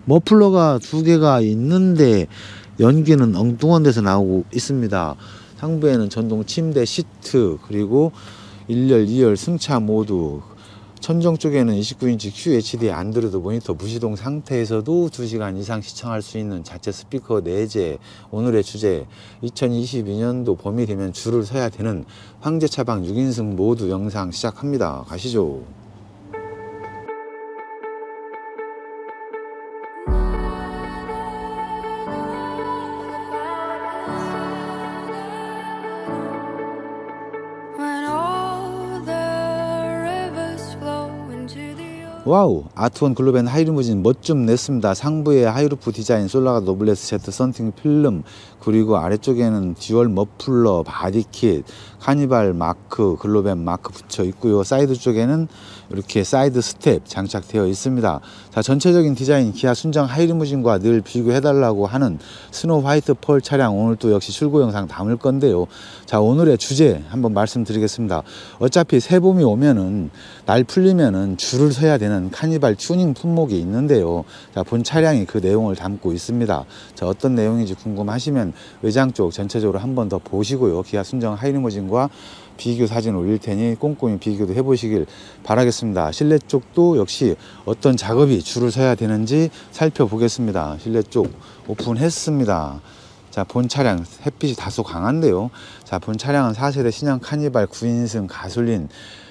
머플러가 두 개가 있는데 연기는 엉뚱한 데서 나오고 있습니다. 상부에는 전동 침대 시트, 그리고 1열, 2열 승차 모드, 천정 쪽에는 29인치 QHD 안드로이드 모니터, 무시동 상태에서도 2시간 이상 시청할 수 있는 자체 스피커 4재. 오늘의 주제, 2022년도 봄이 되면 줄을 서야 되는 황제차방 6인승 모드 영상 시작합니다. 가시죠. 와우, 아트원 글로벤 하이리무진 멋 좀 냈습니다. 상부에 하이루프 디자인, 솔라가 노블레스 제트 썬팅 필름, 그리고 아래쪽에는 듀얼 머플러, 바디킷, 카니발 마크, 글로벤 마크 붙여 있고요. 사이드 쪽에는 이렇게 사이드 스텝 장착되어 있습니다. 자, 전체적인 디자인 기아 순정 하이리무진과 늘 비교해달라고 하는 스노우 화이트 펄 차량, 오늘 또 역시 출고 영상 담을 건데요. 자, 오늘의 주제 한번 말씀드리겠습니다. 어차피 새봄이 오면은 날 풀리면은 줄을 서야 되는 카니발 튜닝 품목이 있는데요. 자, 본 차량이 그 내용을 담고 있습니다. 자, 어떤 내용인지 궁금하시면 외장 쪽 전체적으로 한번 더 보시고요. 기아 순정 하이리무진과 비교 사진 올릴 테니 꼼꼼히 비교도 해보시길 바라겠습니다. 실내 쪽도 역시 어떤 작업이 줄을 서야 되는지 살펴보겠습니다. 실내 쪽 오픈했습니다. 자, 본 차량 햇빛이 다소 강한데요. 자, 본 차량은 4세대 신형 카니발 9인승 가솔린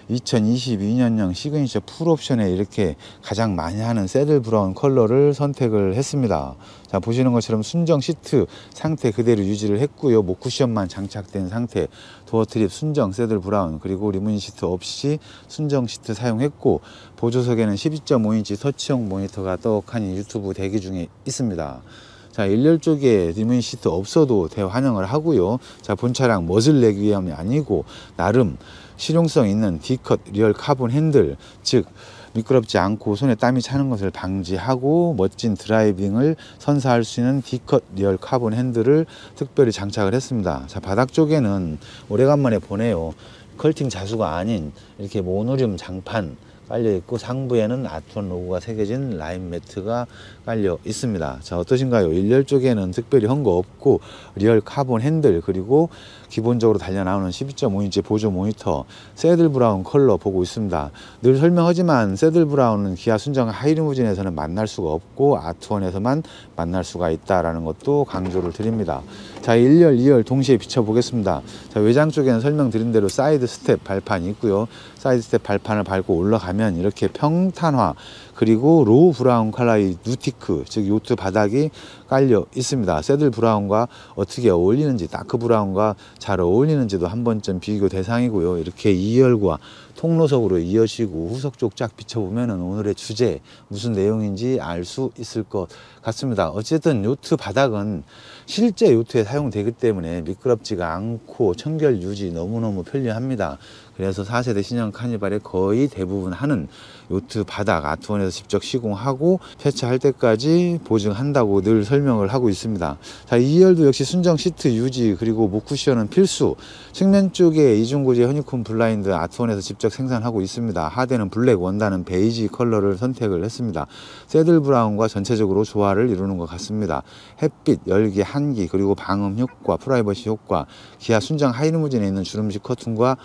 2022년형 시그니처 풀옵션에 이렇게 가장 많이 하는 새들 브라운 컬러를 선택을 했습니다. 자, 보시는 것처럼 순정 시트 상태 그대로 유지를 했고요. 목 쿠션만 장착된 상태, 도어 트립 순정 새들 브라운, 그리고 리무진 시트 없이 순정 시트 사용했고, 보조석에는 12.5인치 터치형 모니터가 떡하니 유튜브 대기 중에 있습니다. 자, 1열 쪽에 리무진 시트 없어도 대환영을 하고요. 자, 본 차량 멋을 내기 위함이 아니고 나름 실용성 있는 D컷 리얼 카본 핸들, 즉 미끄럽지 않고 손에 땀이 차는 것을 방지하고 멋진 드라이빙을 선사할 수 있는 D컷 리얼 카본 핸들을 특별히 장착을 했습니다. 자, 바닥 쪽에는 오래간만에 보네요. 컬팅 자수가 아닌 이렇게 모노륨 장판 깔려 있고, 상부에는 아트원 로고가 새겨진 라인 매트가 깔려 있습니다. 자, 어떠신가요? 1열 쪽에는 특별히 한 거 없고 리얼 카본 핸들, 그리고 기본적으로 달려 나오는 12.5인치 보조 모니터, 새들 브라운 컬러 보고 있습니다. 늘 설명하지만 새들 브라운은 기아 순정 하이리무진에서는 만날 수가 없고 아트원에서만 만날 수가 있다라는 것도 강조를 드립니다. 자, 1열, 2열 동시에 비춰보겠습니다. 자, 외장 쪽에는 설명드린 대로 사이드 스텝 발판이 있고요. 사이드 스텝 발판을 밟고 올라가면 이렇게 평탄화, 그리고 로우 브라운 컬러의 누티크, 즉 요트 바닥이 깔려 있습니다. 새들 브라운과 어떻게 어울리는지, 다크 브라운과 잘 어울리는지도 한 번쯤 비교 대상이고요. 이렇게 2열과 통로석으로 이어지고 후석 쪽 쫙 비춰보면은 오늘의 주제 무슨 내용인지 알 수 있을 것 같습니다. 어쨌든 요트 바닥은 실제 요트에 사용되기 때문에 미끄럽지가 않고 청결 유지 너무너무 편리합니다. 그래서 4세대 신형 카니발의 거의 대부분 하는 요트 바닥 아트원에서 직접 시공하고 폐차할 때까지 보증한다고 늘 설명을 하고 있습니다. 자, 2열도 역시 순정 시트 유지, 그리고 목 쿠션은 필수. 측면 쪽에 이중고제 허니콤 블라인드 아트원에서 직접 생산하고 있습니다. 하대는 블랙, 원단은 베이지 컬러를 선택을 했습니다. 새들 브라운과 전체적으로 조화를 이루는 것 같습니다. 햇빛, 열기, 한기, 그리고 방음 효과, 프라이버시 효과, 기아 순정 하이리무진에 있는 주름식 커튼과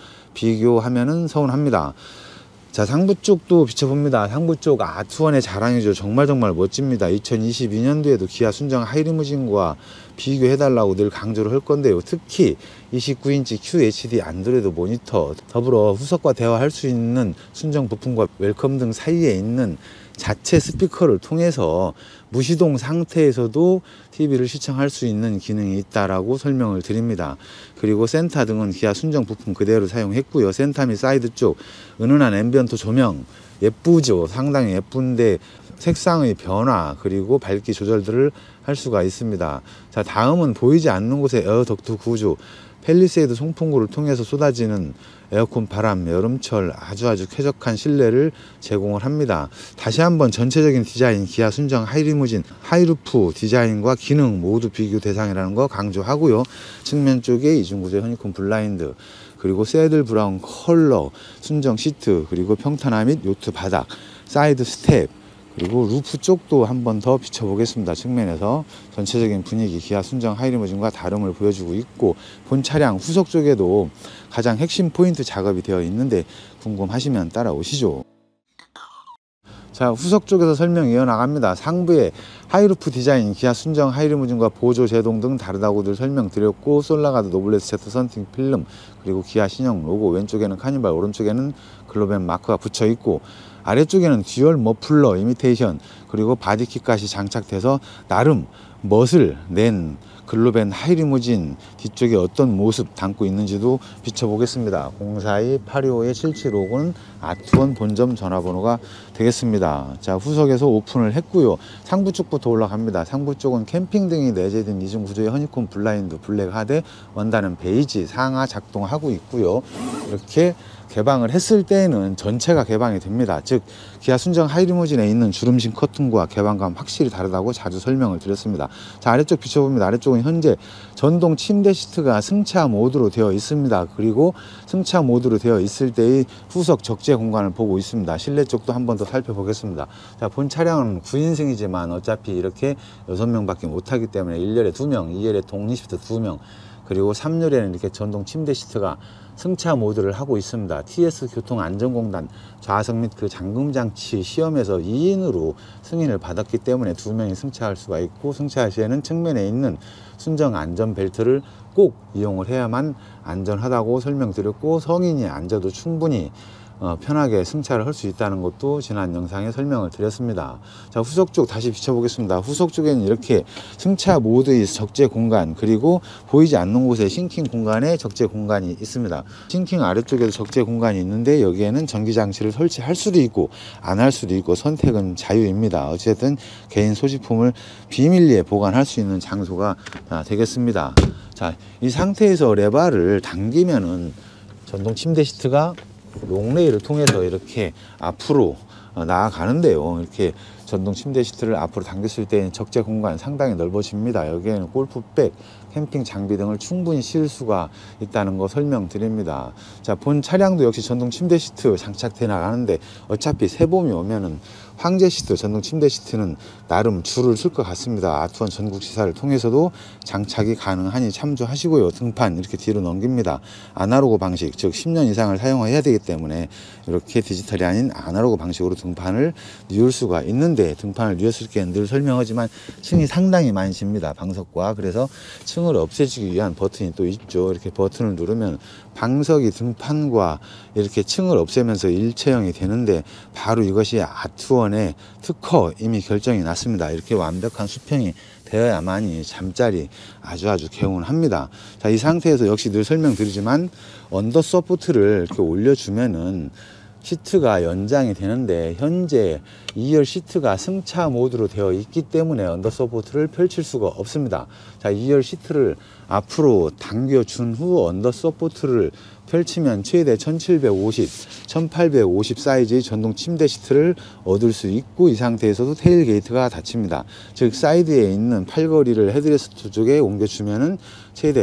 비교하면은 서운합니다. 자, 상부 쪽도 비춰봅니다. 상부 쪽 아트원의 자랑이죠. 정말 멋집니다. 2022년도에도 기아 순정 하이리무진과 비교해달라고 늘 강조를 할 건데요. 특히 29인치 QHD 안드로이드 모니터, 더불어 후석과 대화할 수 있는 순정 부품과 웰컴 등 사이에 있는 자체 스피커를 통해서 무시동 상태에서도 TV를 시청할 수 있는 기능이 있다라고 설명을 드립니다. 그리고 센터 등은 기아 순정 부품 그대로 사용했고요. 센터 및 사이드 쪽 은은한 앰비언트 조명 예쁘죠. 상당히 예쁜데 색상의 변화, 그리고 밝기 조절들을 할 수가 있습니다. 자, 다음은 보이지 않는 곳에 에어 덕트 구조, 펠리세이드 송풍구를 통해서 쏟아지는 에어컨 바람, 여름철 아주 쾌적한 실내를 제공을 합니다. 다시 한번 전체적인 디자인 기아 순정 하이리무진 하이루프 디자인과 기능 모두 비교 대상이라는 거 강조하고요. 측면 쪽에 이중구조 허니콤 블라인드, 그리고 새들 브라운 컬러 순정 시트, 그리고 평탄화 및 요트 바닥, 사이드 스텝, 그리고 루프 쪽도 한번 더 비춰보겠습니다. 측면에서 전체적인 분위기 기아 순정 하이리무진과 다름을 보여주고 있고, 본 차량 후속 쪽에도 가장 핵심 포인트 작업이 되어 있는데 궁금하시면 따라오시죠. 자, 후속 쪽에서 설명 이어나갑니다. 상부에 하이루프 디자인, 기아 순정 하이리무진과 보조 제동 등 다르다고들 설명드렸고, 솔라가드 노블레스 Z 썬팅 필름, 그리고 기아 신형 로고, 왼쪽에는 카니발, 오른쪽에는 글로벤 마크가 붙여 있고, 아래쪽에는 듀얼 머플러 이미테이션, 그리고 바디킷까지 장착돼서 나름 멋을 낸 글로벤 하이리무진 뒤쪽에 어떤 모습 담고 있는지도 비춰보겠습니다. 042-825-7759는 아트원 본점 전화번호가 되겠습니다. 자, 후석에서 오픈을 했고요. 상부 쪽부터 올라갑니다. 상부 쪽은 캠핑 등이 내재된 이중 구조의 허니콤 블라인드, 블랙 하드, 원단은 베이지, 상하 작동하고 있고요. 이렇게 개방을 했을 때에는 전체가 개방이 됩니다. 즉 기아 순정 하이리무진에 있는 주름식 커튼과 개방감 확실히 다르다고 자주 설명을 드렸습니다. 자, 아래쪽 비춰봅니다. 아래쪽은 현재 전동 침대 시트가 승차 모드로 되어 있습니다. 그리고 승차 모드로 되어 있을 때의 후석 적재 공간을 보고 있습니다. 실내 쪽도 한 번 더 살펴보겠습니다. 자, 본 차량은 9인승이지만 어차피 이렇게 6명밖에 못하기 때문에 1열에 2명, 2열에 독립 시트 2명, 그리고 3열에는 이렇게 전동 침대 시트가 승차 모드를 하고 있습니다. TS 교통안전공단 좌석 및 그 잠금장치 시험에서 2인으로 승인을 받았기 때문에 2명이 승차할 수가 있고, 승차 시에는 측면에 있는 순정 안전벨트를 꼭 이용을 해야만 안전하다고 설명드렸고, 성인이 앉아도 충분히 편하게 승차를 할 수 있다는 것도 지난 영상에 설명을 드렸습니다. 자, 후속 쪽 다시 비춰보겠습니다. 후속 쪽에는 이렇게 승차 모드의 적재 공간, 그리고 보이지 않는 곳에 싱킹 공간에 적재 공간이 있습니다. 싱킹 아래쪽에도 적재 공간이 있는데 여기에는 전기장치를 설치할 수도 있고 안 할 수도 있고 선택은 자유입니다. 어쨌든 개인 소지품을 비밀리에 보관할 수 있는 장소가 되겠습니다. 자, 이 상태에서 레바를 당기면은 전동 침대 시트가 롱레일을 통해서 이렇게 앞으로 나아가는데요. 이렇게 전동 침대 시트를 앞으로 당겼을 때 적재 공간 상당히 넓어집니다. 여기에는 골프백, 캠핑 장비 등을 충분히 실을 수가 있다는 거 설명드립니다. 자, 본 차량도 역시 전동 침대 시트 장착돼 나가는데 어차피 새봄이 오면은 황제 시트, 전동 침대 시트는 나름 줄을 쓸 것 같습니다. 아트원 전국 지사를 통해서도 장착이 가능하니 참조하시고요. 등판 이렇게 뒤로 넘깁니다. 아날로그 방식, 즉 10년 이상을 사용해야 되기 때문에 이렇게 디지털이 아닌 아날로그 방식으로 등판을 뉘울 수가 있는데, 등판을 뉘었을 때 늘 설명하지만 층이 상당히 많이 집니다. 방석과. 그래서 층을 없애주기 위한 버튼이 또 있죠. 이렇게 버튼을 누르면 방석이 등판과 이렇게 층을 없애면서 일체형이 되는데, 바로 이것이 아트원의 특허 이미 결정이 났습니다. 이렇게 완벽한 수평이 되어야만이 잠자리 아주 개운합니다. 자, 이 상태에서 역시 늘 설명드리지만 언더 서포트를 이렇게 올려주면은 시트가 연장이 되는데, 현재 2열 시트가 승차 모드로 되어 있기 때문에 언더 서포트를 펼칠 수가 없습니다. 자, 2열 시트를 앞으로 당겨준 후 언더 서포트를 펼치면 최대 1750, 1850 사이즈의 전동 침대 시트를 얻을 수 있고, 이 상태에서도 테일게이트가 닫힙니다. 즉 사이드에 있는 팔걸이를 헤드레스트 쪽에 옮겨주면은 최대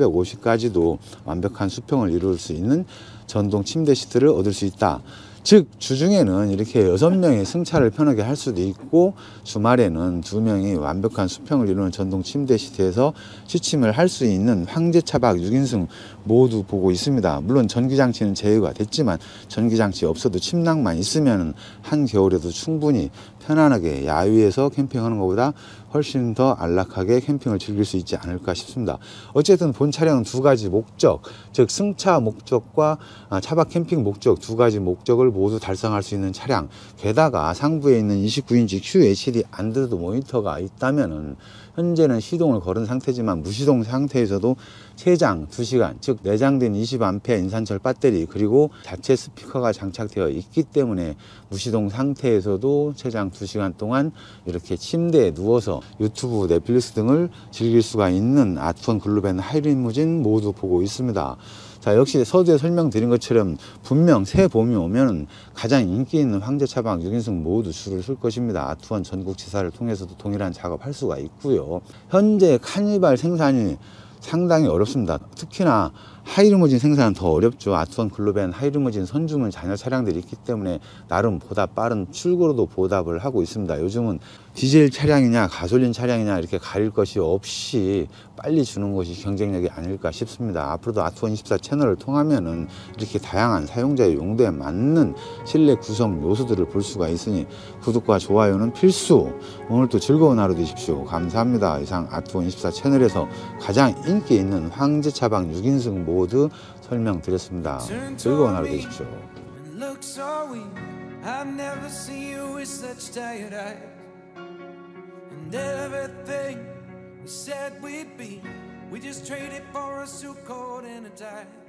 1850까지도 완벽한 수평을 이룰 수 있는 전동 침대 시트를 얻을 수 있다. 즉 주중에는 이렇게 6명이 승차를 편하게 할 수도 있고, 주말에는 2명이 완벽한 수평을 이루는 전동 침대 시트에서 취침을 할 수 있는 황제 차박 6인승 모두 보고 있습니다. 물론 전기장치는 제외가 됐지만 전기장치 없어도 침낭만 있으면 한겨울에도 충분히 편안하게 야외에서 캠핑하는 것보다 훨씬 더 안락하게 캠핑을 즐길 수 있지 않을까 싶습니다. 어쨌든 본 차량은 두 가지 목적, 즉 승차 목적과 차박 캠핑 목적, 두 가지 목적을 모두 달성할 수 있는 차량, 게다가 상부에 있는 29인치 QHD 안드로이드 모니터가 있다면은 현재는 시동을 걸은 상태지만 무시동 상태에서도 최장 2시간, 즉 내장된 20A 인산철 배터리, 그리고 자체 스피커가 장착되어 있기 때문에 무시동 상태에서도 최장 2시간 동안 이렇게 침대에 누워서 유튜브, 넷플릭스 등을 즐길 수가 있는 아트원 글로벤 하이리무진 모두 보고 있습니다. 자, 역시 서두에 설명드린 것처럼 분명 새 봄이 오면 가장 인기 있는 황제 차박 6인승 모두 줄을 쓸 것입니다. 아트원 전국 지사를 통해서도 동일한 작업할 수가 있고요. 현재 카니발 생산이 상당히 어렵습니다. 특히나 하이리무진 생산은 더 어렵죠. 아트원 글로벤 하이리무진 선주문 잔여 차량들이 있기 때문에 나름 보다 빠른 출고로도 보답을 하고 있습니다. 요즘은 디젤 차량이냐 가솔린 차량이냐 이렇게 가릴 것이 없이 빨리 주는 것이 경쟁력이 아닐까 싶습니다. 앞으로도 아트원24 채널을 통하면은 이렇게 다양한 사용자의 용도에 맞는 실내 구성 요소들을 볼 수가 있으니 구독과 좋아요는 필수. 오늘도 즐거운 하루 되십시오. 감사합니다. 이상 아트원24 채널에서 가장 인기 있는 황제 차박 6인승 모드 설명드렸습니다. 즐거운 하루 되십시오. We just traded for a suit coat and a tie.